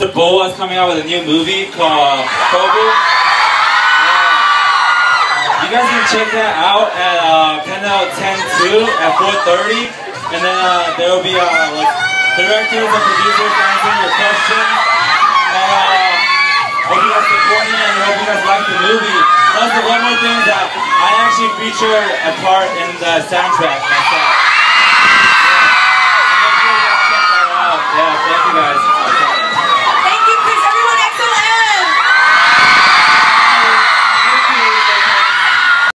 Boa is coming out with a new movie called Kobu. You guys can check that out at Canal 10-2 at 4:30, and then there will be like directors and producers answering your questions. And hope you guys support me, and I hope you guys like the movie. Also, one more thing is that I actually featured a part in the soundtrack myself.